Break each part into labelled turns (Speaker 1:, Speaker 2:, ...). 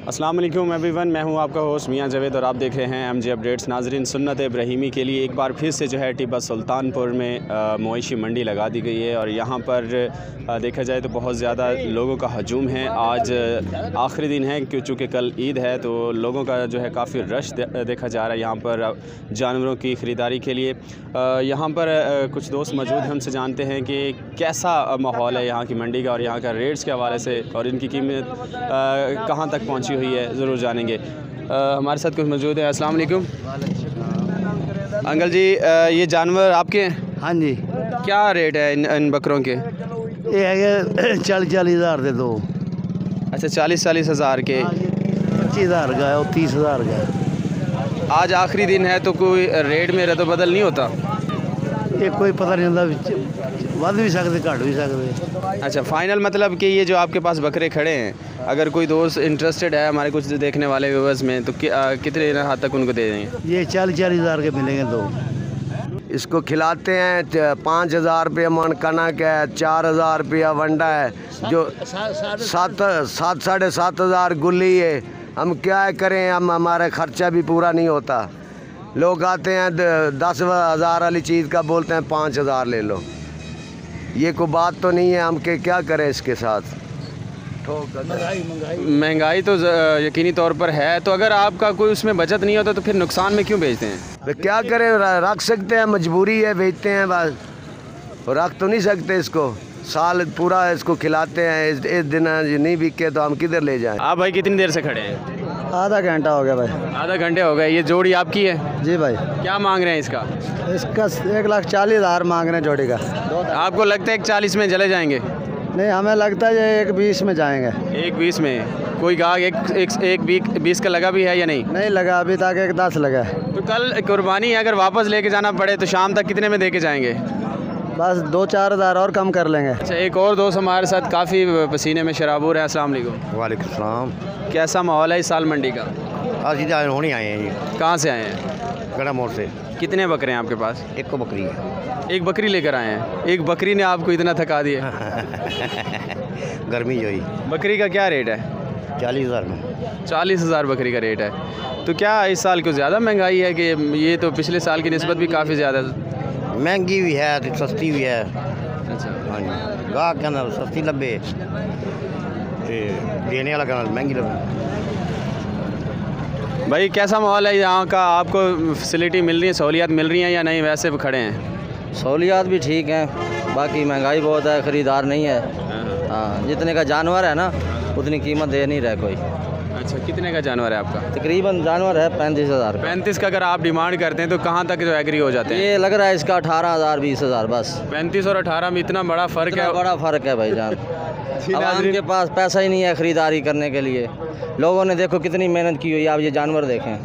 Speaker 1: अस्सलाम वालेकुम एवरीवन, मैं हूं आपका होस्ट मियां जावेद और आप देख रहे हैं एमजे अपडेट्स। नाजरीन, सुन्नत इब्राहिमी के लिए एक बार फिर से जो है टिब्बा सुल्तानपुर में मवेशी मंडी लगा दी गई है और यहां पर देखा जाए तो बहुत ज़्यादा लोगों का हजूम है। आज आखिरी दिन है चूँकि कल ईद है, तो लोगों का जो है काफ़ी रश देखा जा रहा है यहाँ पर जानवरों की ख़रीदारी के लिए। यहाँ पर कुछ दोस्त मौजूद हैं, हमसे जानते हैं कि कैसा माहौल है यहाँ की मंडी का और यहाँ का रेट्स के हवाले से और इनकी कीमत कहाँ तक पहुँची हुई है, ज़रूर जानेंगे। हमारे साथ कुछ मौजूद है। अस्सलाम वालेकुम अंकल जी, ये जानवर आपके हैं?
Speaker 2: हाँ जी।
Speaker 1: क्या रेट है इन बकरों के?
Speaker 2: ये है 40,000 दे दो।
Speaker 1: अच्छा, 40 हज़ार के।
Speaker 2: 25,000 का है और 30,000 का है।
Speaker 1: आज आखिरी दिन है तो कोई रेट में रद्द बदल नहीं होता?
Speaker 2: ये कोई पता नहीं होता, वध भी सकते घट भी सकते।
Speaker 1: अच्छा, फ़ाइनल मतलब कि ये जो आपके पास बकरे खड़े हैं, अगर कोई दोस्त इंटरेस्टेड है हमारे कुछ देखने वाले व्यूअर्स में, तो कितने हद तक उनको दे देंगे?
Speaker 2: ये 40,000 के मिलेंगे दो।
Speaker 3: इसको खिलाते हैं 5,000 रुपये मन कनक है, 4,000 रुपया वंडा है, जो 7,500 गुल्ली है। हम क्या करें, हम हमारा खर्चा भी पूरा नहीं होता। लोग आते हैं 10,000 वाली चीज़ का बोलते हैं 5,000 ले लो। ये कोई बात तो नहीं है, हम के क्या करें इसके साथ।
Speaker 1: महंगाई तो यकीनी तौर पर है, तो अगर आपका कोई उसमें बचत नहीं होता तो फिर नुकसान में क्यों बेचते हैं?
Speaker 3: तो क्या करें, रख सकते हैं, मजबूरी है, बेचते हैं बस। रख तो नहीं सकते इसको, साल पूरा इसको खिलाते हैं। इस दिन नहीं बिके तो हम किधर ले जाएं।
Speaker 1: आप भाई कितनी देर से खड़े हैं?
Speaker 2: आधा घंटा हो गया भाई।
Speaker 1: आधा घंटे हो गए। ये जोड़ी आपकी है?
Speaker 2: जी भाई।
Speaker 1: क्या मांग रहे हैं इसका?
Speaker 2: इसका 1,40,000 मांग रहे हैं जोड़ी का।
Speaker 1: आपको लगता है 1,40 में चले जाएंगे?
Speaker 2: नहीं, हमें लगता है ये 1,20 में जाएंगे।
Speaker 1: 1,20 में? कोई गाहक 1,20 का लगा भी है या नहीं?
Speaker 2: नहीं लगा अभी तक, 1,10 लगा है।
Speaker 1: तो कल कुर्बानी है, अगर वापस लेके जाना पड़े तो शाम तक कितने में दे के जाएंगे?
Speaker 2: बस 2-4 हज़ार और कम कर लेंगे।
Speaker 1: अच्छा, एक और दोस्त हमारे साथ काफ़ी पसीने में शराबूर है। अस्सलाम वालेकुम।
Speaker 3: वालेकुम सलाम।
Speaker 1: कैसा माहौल है इस साल मंडी का?
Speaker 3: आज इधर होने आए हैं जी,
Speaker 1: कहाँ से आए हैं?
Speaker 3: गड़ा मोड़ से।
Speaker 1: कितने बकरे हैं आपके पास?
Speaker 3: एक को बकरी है।
Speaker 1: एक बकरी लेकर आए हैं? एक बकरी ने आपको इतना थका दिया?
Speaker 3: गर्मी जो ही।
Speaker 1: बकरी का क्या रेट है?
Speaker 3: 40,000 में।
Speaker 1: 40,000 बकरी का रेट है। तो क्या इस साल को ज़्यादा महंगाई है कि ये तो पिछले साल की निस्बत भी काफ़ी ज़्यादा?
Speaker 3: महंगी भी है तो सस्ती भी है।
Speaker 1: अच्छा,
Speaker 3: हाँ जी, गाह के अंदर सस्ती लगे, देने वाला के महंगी लगे।
Speaker 1: भाई कैसा माहौल है यहाँ का? आपको फैसिलिटी मिल रही है, सहूलियात मिल रही हैं या नहीं, वैसे भी खड़े हैं?
Speaker 4: सहूलियात भी ठीक हैं, बाकी महंगाई बहुत है, ख़रीदार नहीं है। हाँ, जितने का जानवर है ना उतनी कीमत दे नहीं रहा कोई।
Speaker 1: अच्छा, कितने का जानवर है आपका?
Speaker 4: तकरीबन जानवर है 35,000 का।
Speaker 1: 35 का अगर आप डिमांड करते हैं तो कहाँ तक जो एग्री हो जाते हैं?
Speaker 4: ये लग रहा है इसका 18,000 20,000 बस।
Speaker 1: 35 और 18 में इतना बड़ा फ़र्क है?
Speaker 4: बड़ा फ़र्क है भाईजान। अब उनके पास पैसा ही नहीं है ख़रीदारी करने के लिए। लोगों ने देखो कितनी मेहनत की हुई है, आप ये जानवर देखें,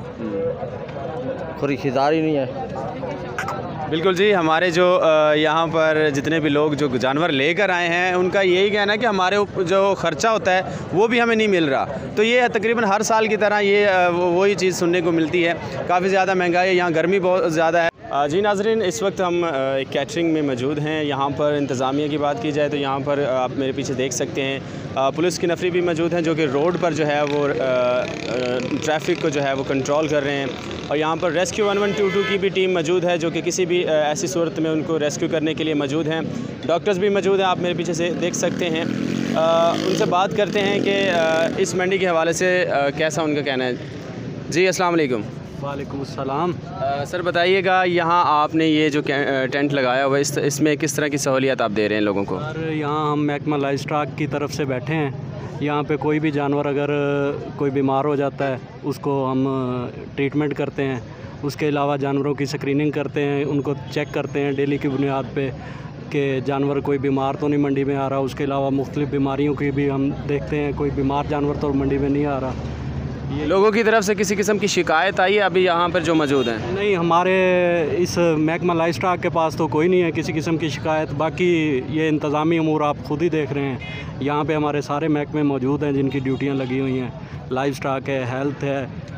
Speaker 4: खरीदारी नहीं है।
Speaker 1: बिल्कुल जी, हमारे जो यहाँ पर जितने भी लोग जो जानवर लेकर आए हैं उनका यही कहना है कि हमारे जो ख़र्चा होता है वो भी हमें नहीं मिल रहा। तो ये तकरीबन हर साल की तरह ये वही चीज़ सुनने को मिलती है। काफ़ी ज़्यादा महंगाई है, यहाँ गर्मी बहुत ज़्यादा है। जी नाजरीन, इस वक्त हम एक कैटरिंग में मौजूद हैं। यहाँ पर इंतज़ामिया की बात की जाए तो यहाँ पर आप मेरे पीछे देख सकते हैं पुलिस की नफरी भी मौजूद हैं जो कि रोड पर जो है वो ट्रैफिक को जो है वो कंट्रोल कर रहे हैं। और यहाँ पर रेस्क्यू 1122 की भी टीम मौजूद है जो कि किसी भी ऐसी सूरत में उनको रेस्क्यू करने के लिए मौजूद हैं। डॉक्टर्स भी मौजूद हैं, आप मेरे पीछे से देख सकते हैं। उनसे बात करते हैं कि इस मंडी के हवाले से कैसा उनका कहना है। जी अस्सलाम वालेकुम।
Speaker 2: वालेकुम अस्सलाम।
Speaker 1: सर बताइएगा, यहाँ आपने ये जो टेंट लगाया हुआ है इसमें किस तरह की सहूलियत आप दे रहे हैं लोगों को?
Speaker 5: सर यहाँ हम महकमा लाइव स्टॉक की तरफ से बैठे हैं। यहाँ पे कोई भी जानवर अगर कोई बीमार हो जाता है उसको हम ट्रीटमेंट करते हैं। उसके अलावा जानवरों की स्क्रीनिंग करते हैं, उनको चेक करते हैं डेली की बुनियाद पे कि जानवर कोई बीमार तो नहीं मंडी में आ रहा। उसके अलावा मुख्तलिफ़ बीमारियों की भी हम देखते हैं, कोई बीमार जानवर तो मंडी में नहीं आ रहा।
Speaker 1: ये लोगों की तरफ से किसी किस्म की शिकायत आई है अभी यहाँ पर जो मौजूद हैं?
Speaker 5: नहीं, हमारे इस महकमा लाइव स्टॉक के पास तो कोई नहीं है किसी किस्म की शिकायत। बाकी ये इंतज़ामी अमूर आप ख़ुद ही देख रहे हैं। यहाँ पे हमारे सारे महकमे मौजूद हैं जिनकी ड्यूटियाँ लगी हुई हैं। लाइव स्टॉक है, हेल्थ है,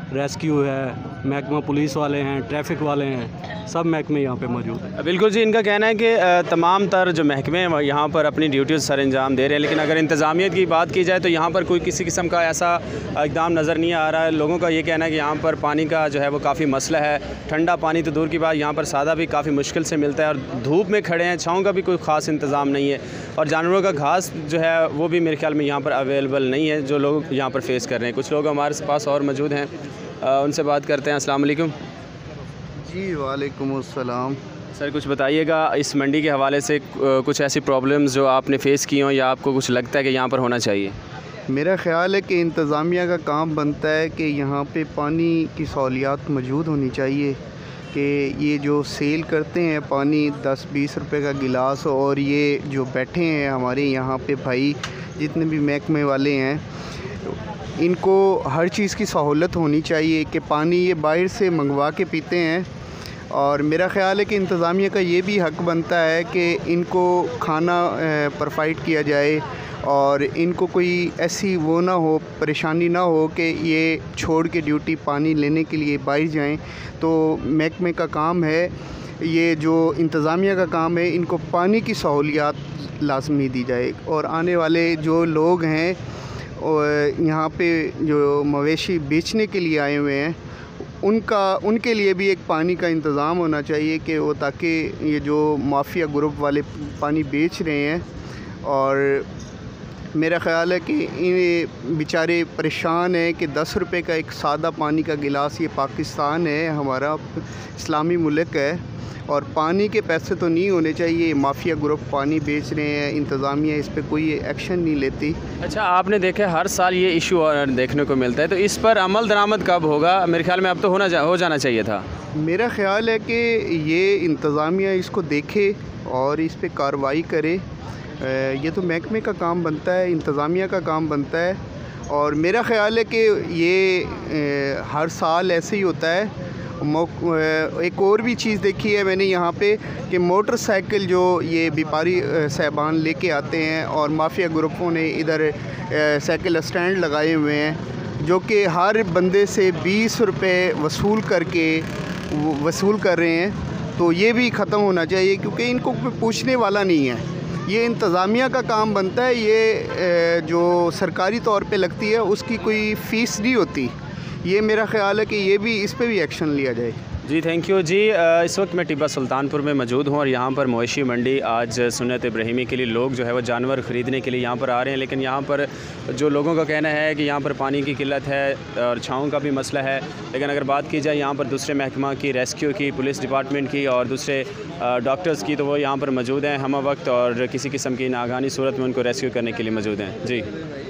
Speaker 5: रेस्क्यू है, महकमा पुलिस वाले हैं, ट्रैफिक वाले हैं, सब महकमे यहाँ पे मौजूद हैं।
Speaker 1: बिल्कुल जी, इनका कहना है कि तमाम तर जो महकमे हैं यहाँ पर अपनी ड्यूटीज़ सर अंजाम दे रहे हैं, लेकिन अगर इंतज़ामियत की बात की जाए तो यहाँ पर कोई किसी किस्म का ऐसा इक़दाम नज़र नहीं आ रहा है। लोगों का ये कहना है कि यहाँ पर पानी का जो है वो काफ़ी मसला है। ठंडा पानी तो दूर की बात, यहाँ पर सादा भी काफ़ी मुश्किल से मिलता है, और धूप में खड़े हैं, छाँव का भी कोई ख़ास इंतज़ाम नहीं है, और जानवरों का घास जो है वो भी मेरे ख्याल में यहाँ पर अवेलेबल नहीं है जो लोग यहाँ पर फेस कर रहे हैं। कुछ लोग हमारे पास और मौजूद हैं, उनसे बात करते हैं। अस्सलाम वालेकुम।
Speaker 6: जी वालेकुम अस्सलाम।
Speaker 1: सर कुछ बताइएगा इस मंडी के हवाले से, कुछ ऐसी प्रॉब्लम्स जो आपने फ़ेस की हों या आपको कुछ लगता है कि यहाँ पर होना चाहिए?
Speaker 6: मेरा ख़्याल है कि इंतज़ामिया का काम बनता है कि यहाँ पे पानी की सहूलियात मौजूद होनी चाहिए, कि ये जो सेल करते हैं पानी 10-20 रुपए का गिलास, और ये जो बैठे हैं हमारे यहाँ पे भाई जितने भी महकमे वाले हैं, इनको हर चीज़ की सहूलत होनी चाहिए कि पानी ये बाहर से मंगवा के पीते हैं। और मेरा ख़्याल है कि इंतज़ामिया का ये भी हक़ बनता है कि इनको खाना प्रोवाइड किया जाए, और इनको कोई ऐसी वो ना हो, परेशानी ना हो कि ये छोड़ के ड्यूटी पानी लेने के लिए बाहर जाएं। तो महकमे का काम है, ये जो इंतज़ामिया का काम है, इनको पानी की सहूलियात लाजमी दी जाए। और आने वाले जो लोग हैं और यहाँ पे जो मवेशी बेचने के लिए आए हुए हैं, उनके लिए भी एक पानी का इंतज़ाम होना चाहिए कि वो, ताकि ये जो माफिया ग्रुप वाले पानी बेच रहे हैं, और मेरा ख़्याल है कि ये बेचारे परेशान हैं कि 10 रुपए का एक सादा पानी का गिलास, ये पाकिस्तान है, हमारा इस्लामी मुल्क है, और पानी के पैसे तो नहीं होने चाहिए। माफिया ग्रुप पानी बेच रहे हैं, इंतज़ामिया इस पे कोई एक्शन नहीं लेती।
Speaker 1: अच्छा, आपने देखा हर साल ये इशू देखने को मिलता है, तो इस पर अमल दरामद कब होगा? मेरे ख्याल में अब तो हो जाना चाहिए था।
Speaker 6: मेरा ख़्याल है कि ये इंतज़ामिया इसको देखे और इस पे कार्रवाई करे। ये तो महकमे का काम बनता है, इंतज़ामिया का काम बनता है, और मेरा ख़्याल है कि ये हर साल ऐसे ही होता है। एक और भी चीज़ देखी है मैंने यहाँ पे कि मोटरसाइकिल जो ये व्यापारी साहबान लेके आते हैं, और माफिया ग्रुपों ने इधर साइकिल स्टैंड लगाए हुए हैं, जो कि हर बंदे से 20 रुपए वसूल कर रहे हैं। तो ये भी ख़त्म होना चाहिए, क्योंकि इनको कोई पूछने वाला नहीं है। ये इंतज़ामिया का काम बनता है, ये जो सरकारी तौर पे लगती है उसकी कोई फ़ीस नहीं होती। ये मेरा ख़्याल है कि ये भी, इस पे भी एक्शन लिया जाए।
Speaker 1: जी थैंक यू जी। इस वक्त मैं टिब्बा सुल्तानपुर में मौजूद हूँ, और यहाँ पर मवेशी मंडी आज सुन्नत इब्राहिमी के लिए लोग जो है वो जानवर ख़रीदने के लिए यहाँ पर आ रहे हैं, लेकिन यहाँ पर जो लोगों का कहना है कि यहाँ पर पानी की किल्लत है और छाँव का भी मसला है। लेकिन अगर बात की जाए यहाँ पर दूसरे महकमा की, रेस्क्यू की, पुलिस डिपार्टमेंट की और दूसरे डॉक्टर्स की, तो वो यहाँ पर मौजूद हैं हम वक्त, और किसी किस्म की नागानी सूरत में उनको रेस्क्यू करने के लिए मौजूद हैं। जी।